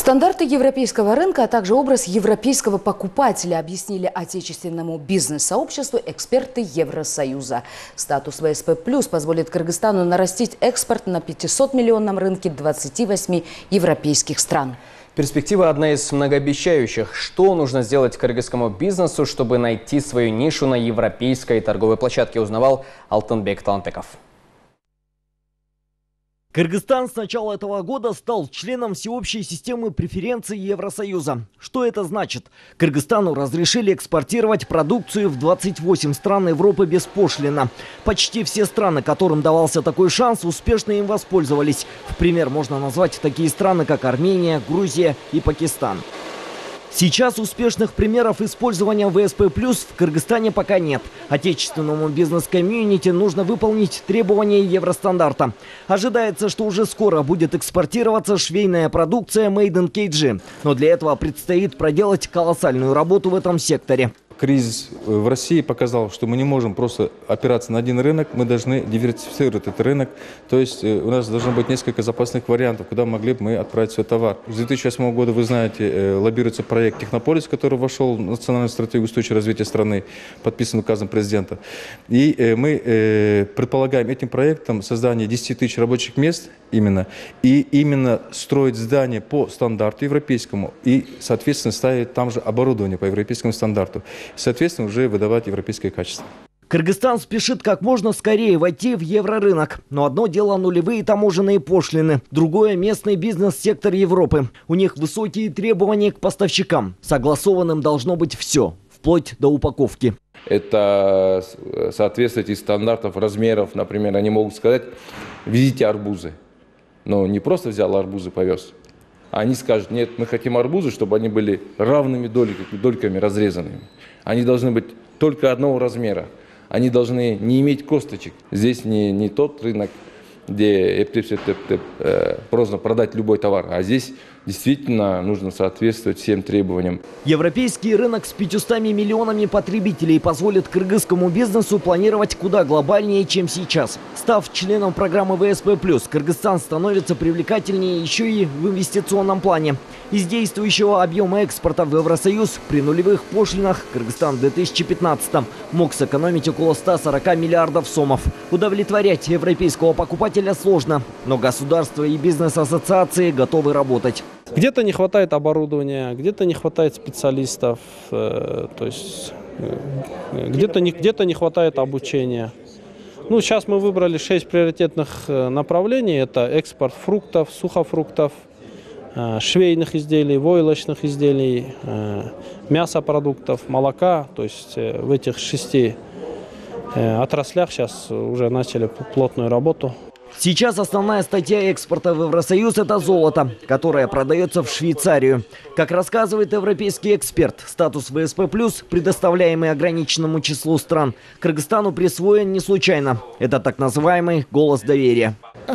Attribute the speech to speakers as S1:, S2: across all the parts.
S1: Стандарты европейского рынка, а также образ европейского покупателя объяснили отечественному бизнес-сообществу эксперты Евросоюза. Статус ВСП+ позволит Кыргызстану нарастить экспорт на 500-миллионном рынке 28 европейских стран.
S2: Перспектива одна из многообещающих. Что нужно сделать кыргызскому бизнесу, чтобы найти свою нишу на европейской торговой площадке, узнавал Алтынбек Талантбеков.
S3: Кыргызстан с начала этого года стал членом всеобщей системы преференций Евросоюза. Что это значит? Кыргызстану разрешили экспортировать продукцию в 28 стран Европы беспошлино. Почти все страны, которым давался такой шанс, успешно им воспользовались. В пример можно назвать такие страны, как Армения, Грузия и Пакистан. Сейчас успешных примеров использования ВСП+ в Кыргызстане пока нет. Отечественному бизнес-комьюнити нужно выполнить требования евростандарта. Ожидается, что уже скоро будет экспортироваться швейная продукция Made in KG. Но для этого предстоит проделать колоссальную работу в этом секторе.
S4: Кризис в России показал, что мы не можем просто опираться на один рынок, мы должны диверсифицировать этот рынок. То есть у нас должно быть несколько запасных вариантов, куда могли бы мы отправить свой товар. С 2008 года, вы знаете, лоббируется проект «Технополис», который вошел в национальную стратегию устойчивого развития страны, подписан указом президента. И мы предполагаем этим проектом создание 10 тысяч рабочих мест именно строить здания по стандарту европейскому и, соответственно, ставить там же оборудование по европейскому стандарту. Соответственно, уже выдавать европейское качество.
S3: Кыргызстан спешит как можно скорее войти в еврорынок. Но одно дело нулевые таможенные пошлины, другое – местный бизнес-сектор Европы. У них высокие требования к поставщикам. Согласованным должно быть все, вплоть до упаковки.
S5: Это соответствует стандартов, размеров. Например, они могут сказать: везите арбузы. Но не просто взял арбузы, повез. Они скажут: нет, мы хотим арбузы, чтобы они были равными дольками разрезанными. Они должны быть только одного размера. Они должны не иметь косточек. Здесь не тот рынок, где просто продать любой товар, а здесь действительно нужно соответствовать всем требованиям.
S3: Европейский рынок с 500 миллионами потребителей позволит кыргызскому бизнесу планировать куда глобальнее, чем сейчас. Став членом программы ВСП+, Кыргызстан становится привлекательнее еще и в инвестиционном плане. Из действующего объема экспорта в Евросоюз при нулевых пошлинах Кыргызстан в 2015-м мог сэкономить около 140 миллиардов сомов. Удовлетворять европейского покупателя сложно, но государство и бизнес-ассоциации готовы работать.
S6: Где-то не хватает оборудования, где-то не хватает специалистов, то есть где-то не хватает обучения. Ну, сейчас мы выбрали 6 приоритетных направлений. Это экспорт фруктов, сухофруктов, швейных изделий, войлочных изделий, мясопродуктов, молока. То есть в этих 6 отраслях сейчас уже начали плотную работу.
S3: Сейчас основная статья экспорта в Евросоюз – это золото, которое продается в Швейцарию. Как рассказывает европейский эксперт, статус ВСП+, предоставляемый ограниченному числу стран, Кыргызстану присвоен не случайно. Это так называемый «голос доверия».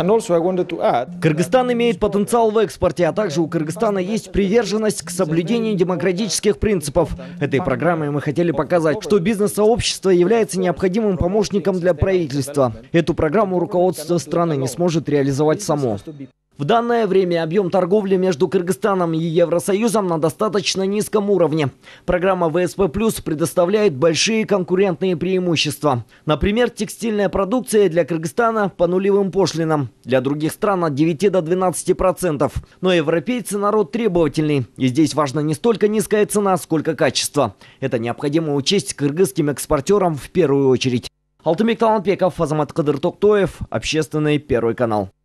S3: Кыргызстан имеет потенциал в экспорте, а также у Кыргызстана есть приверженность к соблюдению демократических принципов. Этой программой мы хотели показать, что бизнес-сообщество является необходимым помощником для правительства. Эту программу руководство страны не сможет реализовать само. В данное время объем торговли между Кыргызстаном и Евросоюзом на достаточно низком уровне. Программа ВСП+ предоставляет большие конкурентные преимущества. Например, текстильная продукция для Кыргызстана по нулевым пошлинам. Для других стран от 9 до 12%. Но европейцы народ требовательный. И здесь важна не столько низкая цена, сколько качество. Это необходимо учесть кыргызским экспортерам в первую очередь. Алтынбек Талантбеков, Азамат Кадыр Токтоев, Общественный, Первый канал.